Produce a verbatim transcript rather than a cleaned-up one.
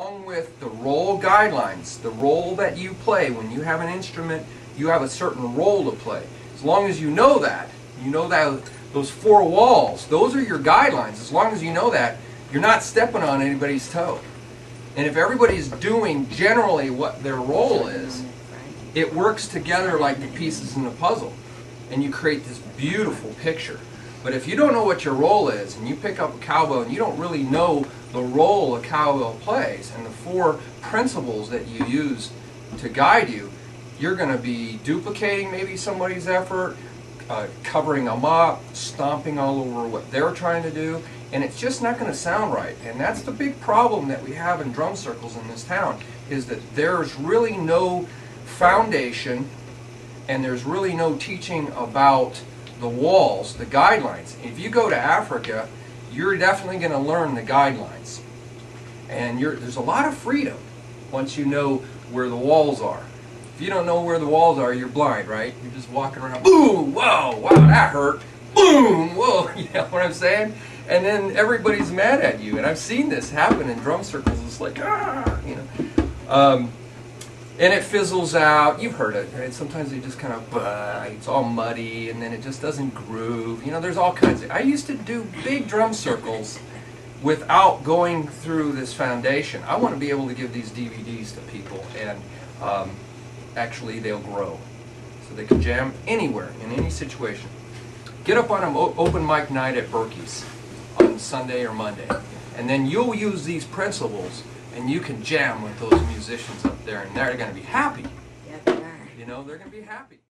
along with the roll guidelines, the role that you play when you have an instrument, you have a certain role to play. As long as you know that, you know that those four walls, those are your guidelines. As long as you know that, you're not stepping on anybody's toe. And if everybody's doing generally what their role is, it works together like the pieces in the puzzle, and you create this beautiful picture. But if you don't know what your role is, and you pick up a cowbell and you don't really know the role a cowbell plays and the four principles that you use to guide you, you're going to be duplicating maybe somebody's effort, uh, covering them up, stomping all over what they're trying to do, and it's just not going to sound right. And that's the big problem that we have in drum circles in this town, is that there's really no foundation and there's really no teaching about the walls, the guidelines. If you go to Africa, you're definitely going to learn the guidelines. And you're, there's a lot of freedom once you know where the walls are. If you don't know where the walls are, you're blind, right? You're just walking around, boom, whoa, wow, that hurt, boom, whoa, you know what I'm saying? And then everybody's mad at you. And I've seen this happen in drum circles. It's like, ah, you know. Um, And it fizzles out. You've heard it, right? Sometimes they just kind of, bah, it's all muddy, and then it just doesn't groove. You know, there's all kinds of... I used to do big drum circles without going through this foundation. I want to be able to give these D V Ds to people, and um, actually they'll grow. So they can jam anywhere, in any situation. Get up on an open mic night at Berkey's on Sunday or Monday, and then you'll use these principles, and you can jam with those musicians up there, and they're going to be happy. Yeah, they are. You know, they're going to be happy.